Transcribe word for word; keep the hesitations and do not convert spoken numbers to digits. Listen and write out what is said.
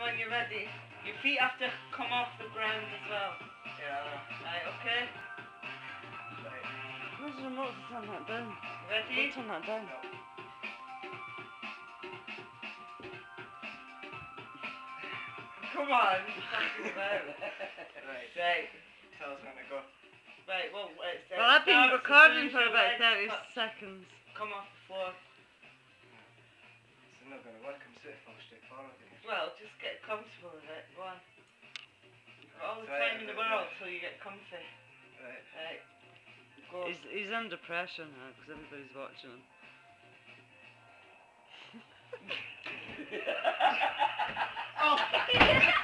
when you're ready. Your feet have to come off the ground as well. Yeah, I know. Right, okay? Right. Where's the remote to turn that down? Ready? Turn that down. No. Come on, fucking about. Right. Right. Tell us when to go. Right, well, it's Well, I've been starts as recording soon as for your about legs thirty touch- seconds. Come off the floor. It's not going to work. I'm sort of falling straight forward here. Well, just get comfortable with it. Go on. You've got all the Right, time in the right, world right. till you get comfy. Right. Right. Go. He's, he's under pressure now because everybody's watching him. Oh!